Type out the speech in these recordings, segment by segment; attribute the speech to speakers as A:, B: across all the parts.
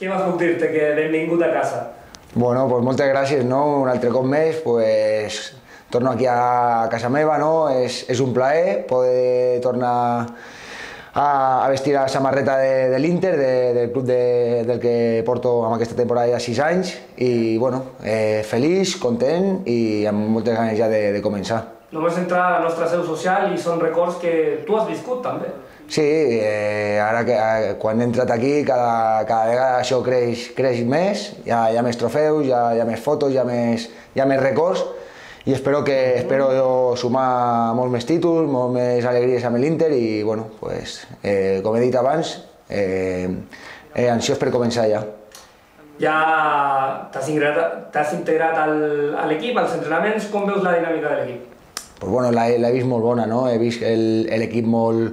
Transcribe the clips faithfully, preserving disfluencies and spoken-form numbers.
A: Què més puc dir-te que benvingut a casa?
B: Bueno, pues moltes gràcies, no? Un altre cop més, pues torno aquí a casa meva, no? És, és un plaer poder tornar a, a vestir la samarreta de, de l'Inter, de, del club de, del que porto amb aquesta temporada ja sis anys i, bueno, eh, feliç, content i amb moltes ganes ja de, de començar.
A: Només entrar a la nostra seu social i són records que tu has viscut també.
B: Sí, eh, ara que eh, quan he entrat aquí cada, cada vegada això creix, creix més, hi ha, hi ha més trofeus, hi ha, hi ha més fotos, hi ha més, hi ha més records i espero, que, espero jo sumar molts més títols, molt més alegries amb l'Inter i, bueno, pues, eh, com he dit abans, eh, eh, ansiós per començar ja.
A: Ja t'has integrat, integrat al, a l'equip, als entrenaments, com veus la dinàmica de l'equip?
B: Pues bueno, l'he vist molt bona, no? He vist l'equip molt,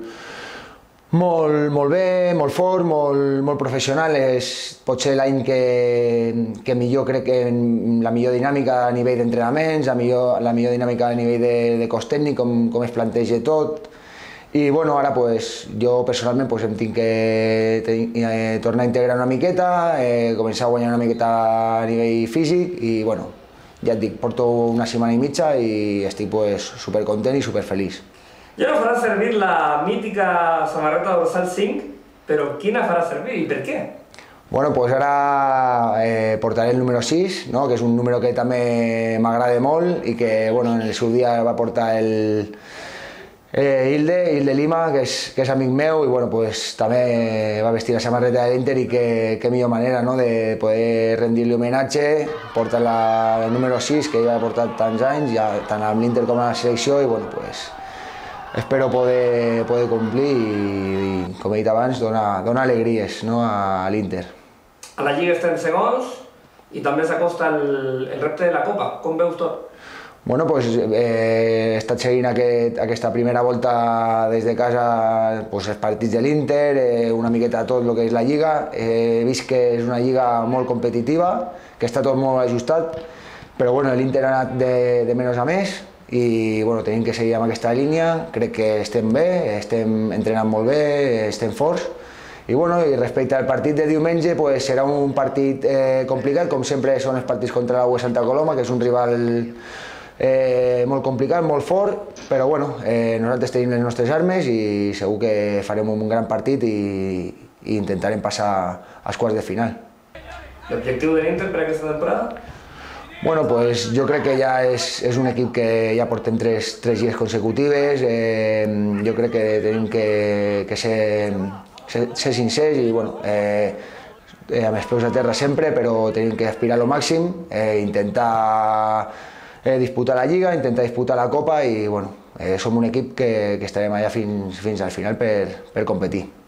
B: molt, molt bé, molt fort, molt, molt professional. És potser l'any que, que millor crec que la millor dinàmica a nivell d'entrenaments, la, millor, la millor dinàmica a nivell de, de cos tècnic, com, com es planteja tot. I bueno, ara pues, jo personalment pues, em tinc que ten, eh, tornar a integrar una miqueta, eh, començar a guanyar una miqueta a nivell físic i bueno, ja et dic, porto una setmana i mitja i estic pues, supercontent i superfeliç.
A: Ja no farà servir la mítica samarreta dorsal cinc, però quina farà servir i per què?
B: Bueno, pues ara eh, portaré el número sis, no? Que és un número que també m'agrada molt i que bueno, en el seu dia va portar el eh, Hilde, Hilde Lima, que és, que és amic meu i bueno, pues, també va vestir la samarreta de l'Inter i que, que millor manera, no? De poder rendir-li homenatge, portar la, el número sis que ja ha portat tants anys, ja, tant amb l'Inter com a la selecció i bueno, pues, espero poder, poder complir i, i, com he dit abans, donar, donar alegries, no, a l'Inter.
A: A la Lliga estem segons i també s'acosta el, el repte de la Copa. Com veus tot?
B: Bueno, pues, eh, he estat seguint aquest, aquesta primera volta des de casa, pues, els partits de l'Inter, eh, una miqueta tot el que és la Lliga. He vist que és una Lliga molt competitiva, que està tot molt ajustat, però bueno, l'Inter ha anat de, de menys a més, i bueno, tenim que seguir amb aquesta línia. Crec que estem bé, estem entrenant molt bé, estem forts i, bueno, i respecte al partit de diumenge pues, serà un partit eh, complicat, com sempre són els partits contra la U E Santa Coloma, que és un rival eh, molt complicat, molt fort, però bueno, eh, nosaltres tenim les nostres armes i segur que farem un gran partit i, i intentarem passar als quarts de final.
A: L'objectiu de l'Inter per aquesta temporada?
B: Bueno, pues jo crec que ja és, és un equip que ja portem tres, tres lligues consecutives, eh, jo crec que tenim que, que ser, ser, ser sincers i bueno, eh, amb els peus a terra sempre, però tenim que aspirar al màxim, eh, intentar eh, disputar la Lliga, intentar disputar la Copa i bueno, eh, som un equip que, que estarem allà fins, fins al final per, per competir.